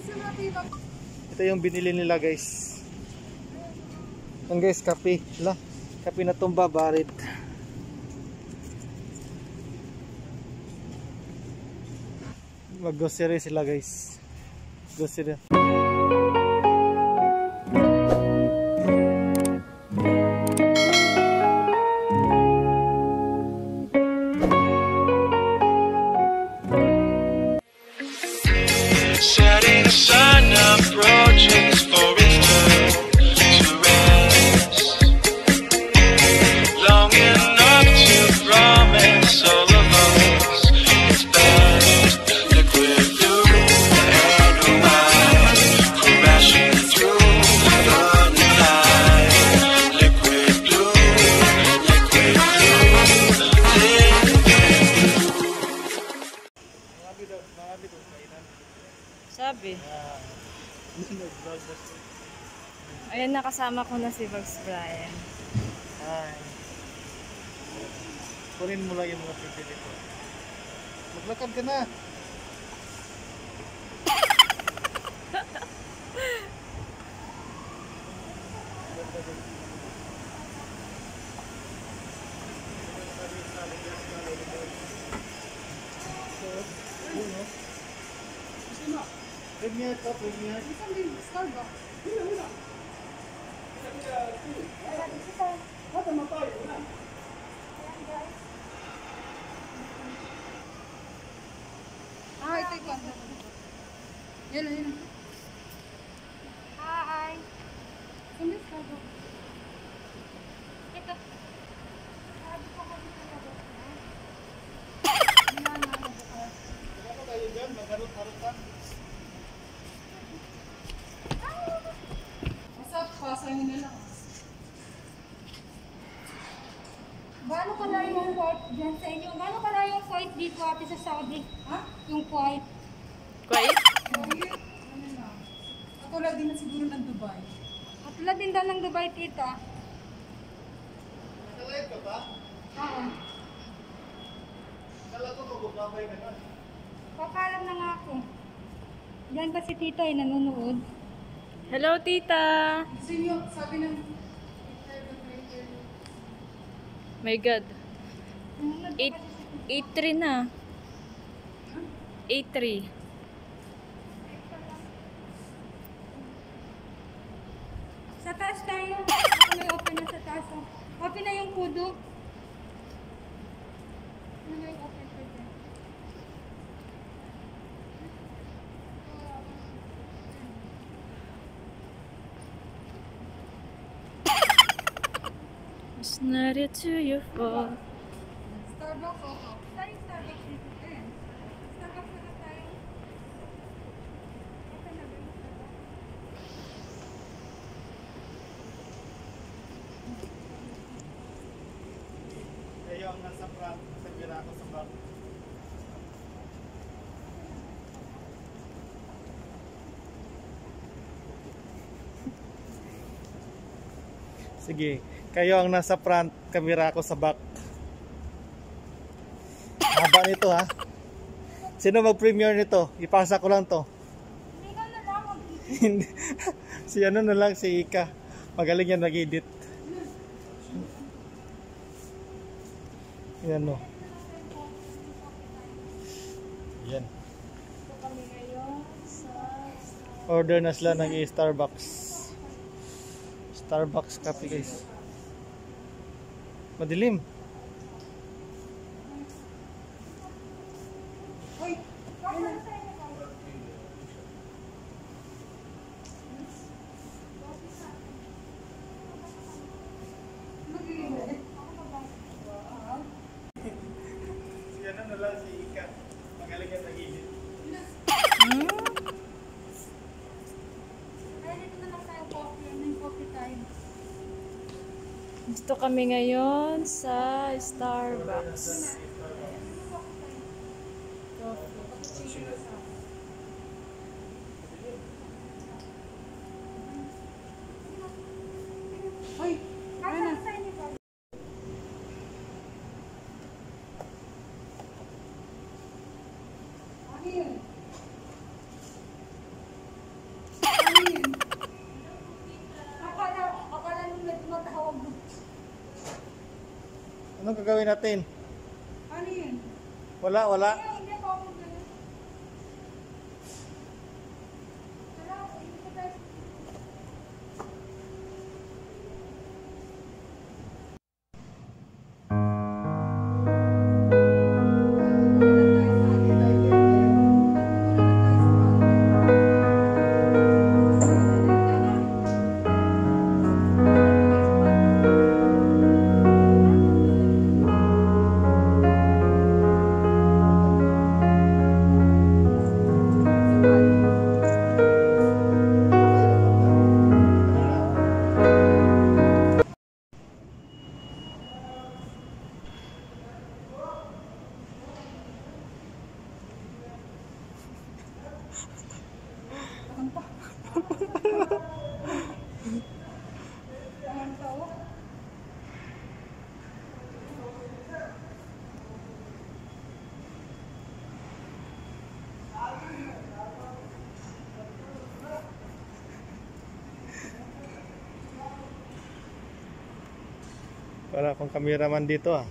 Ito yung binili nila guys. Yan guys, kape. Hala, kape na tumba, barit. Mag-grocery sila guys. Grocery. Setting the sun approaches for its turn to rest. Long enough to promise all of us its best. Liquid blue and white, crashing through the night. Liquid blue, liquid blue, Sabi. Ayan, nakasama ko na si Bagz Brian. Hi. Kunin mo lang yung mga pipili ko. Maglakad ka na. Premier to, premier. Starbucks. Ah, ito yung Yelo, yelo. Hi. Saan yung Starbucks? Ito. Sabi ko kasi talaga. Ano tayo dyan? Magharot-harot ka? Pasang nila. Gaano kalayo yung flight dyan sa inyo? Gaano kalayo yung flight dito ate sa Saudi? Ha? Yung flight. Quiet? Ano na? Katulad din na siguro ng Dubai. Katulad din daw ng Dubai, tita. Nalive ka ba? Oo. Kala ko magbabay ka na. Pakalam na nga ako. Diyan ba si tita ay nanonood? Hello, tita! Sino? Sabi ng... My God. 8-3 na. 8-3. Sa taas tayo. May open na sa taas. Open na yung kudo. Ano na yung open ko dyan? It's not it to your fault. Starbucks, oo. Tayo Starbucks dito din. Starbucks na tayo. Okay na ba yung Starbucks? Kayo ang nasa front, sa gira ako sa back. Sige, kayo ang nasa front, kamera ko sa back. Haba nito ha. Sino mag-premiere nito? Ipasa ko lang to. Hindi ka na lang Hindi. Si ano na lang, si Ika. Magaling yan nag-edit. Yan o. Yan. kami ngayon sa Order na sila ng Starbucks. Starbucks coffee guys. Madilim. Uy! Kaya na tayo. Si ano na lang, si Ika. Magaling yan nag-edit. Kaya dito na lang tayo coffee. May coffee time. Dito kami ngayon sa Starbucks. Uy! Kaya na. Ano yun? gagawin natin? Ano yun? Wala, wala. Hindi ako ako ganun. Wala, hindi ko tayo. Para akong cameraman dito ah.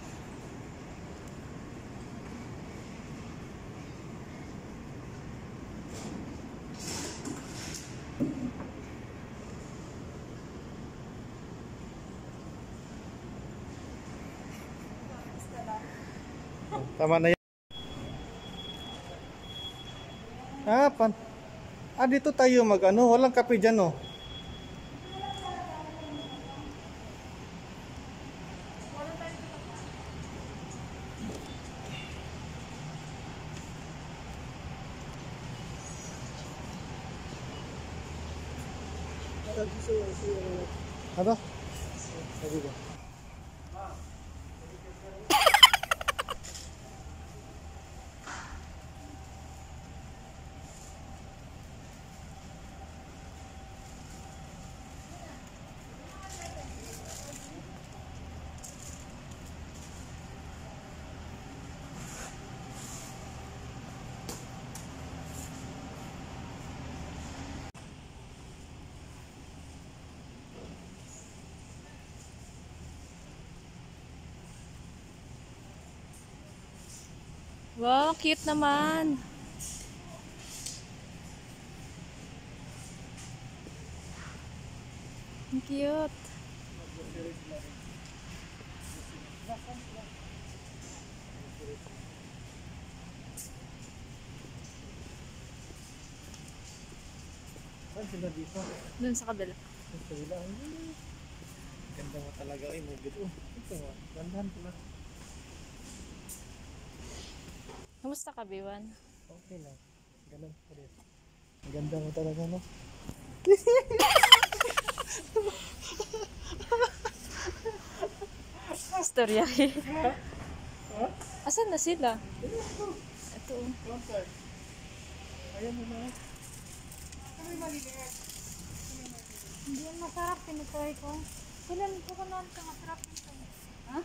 Tama na yan. Dito tayo mag-ano. Walang kape dyan oh. Ano? Sabi ko. Wow, cute naman. Ang cute. Saan sila dito? Doon sa kabila. Sa kabila. Ganda mo talaga. Ay, mugit. Ito nga. Gandahan pala. Kamusta ka, Biwan? Okay lang. Ganun pa rin. Ang ganda mo talaga, no? Istorya eh. Asan na sila? Ito. Ayan mo na. Hindi yan masarap, tinutry ko. Kailan ko ko noon sa masarap nito? Ha?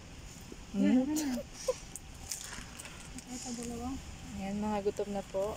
Ito dalawa. Ayan, mga gutom na po.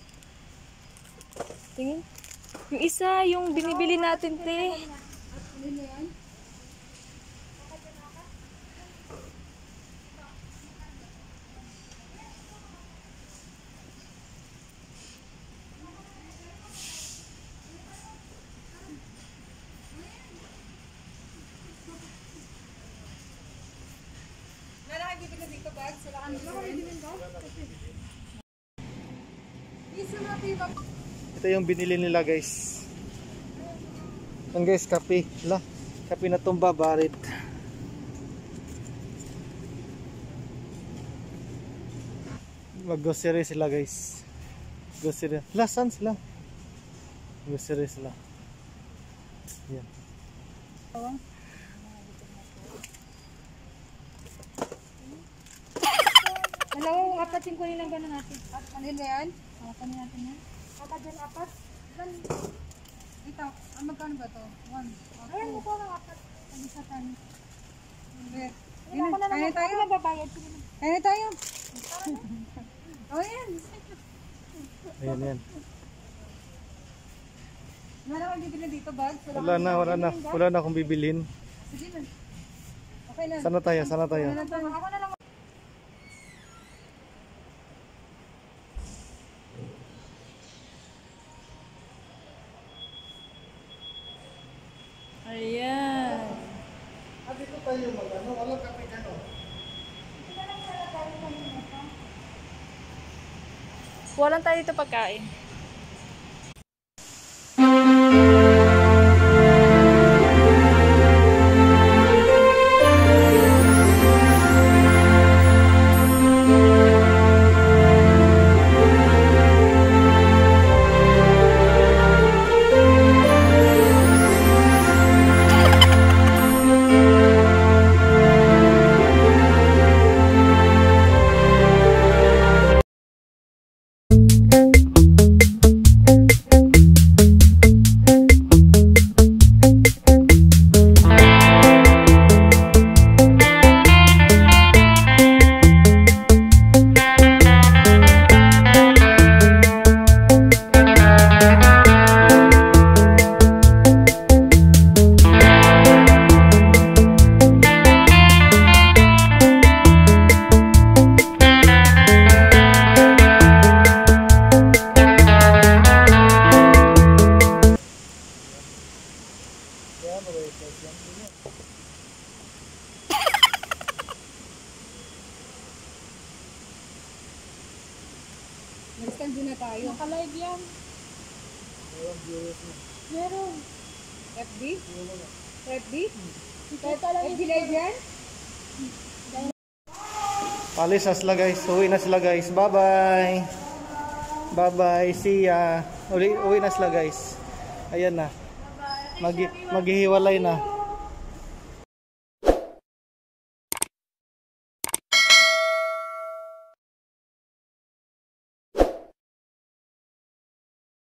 Tingin. Yung isa, yung binibili natin, te. Ano na yan? Ito yung binili nila guys. Yan guys, kape. Kape na tumba, barit. Mag-grocery sila guys. Grocery. Saan sila? Grocery sila. Yan. Alam mo, apat yung kunin lang gano'n natin. Ano yan? Kunin natin yan. Apat dyan, apat. Ito, magkano ba ito? 1. Ayan, mukha lang apat. Ang isa tayo. Kaya tayo? Mababayad. Kaya tayo? O yan. Ayan. Wala kang bibili dito, bags? Wala na akong bibilhin. Sige na. Okay Okay na. Sana tayo, sana tayo. Ako na lang. Ayan. Dito tayo mag-ano, walang kape ano. Walang tayo dito pagkain. Mag-stand na tayo. Naka-live yan. Meron. FB? FB? FB live yan? Palis na sila guys, uwi na sila guys. Bye bye. Bye bye, see ya. Uwi na sila guys. Ayan na. Maghihiwalay na.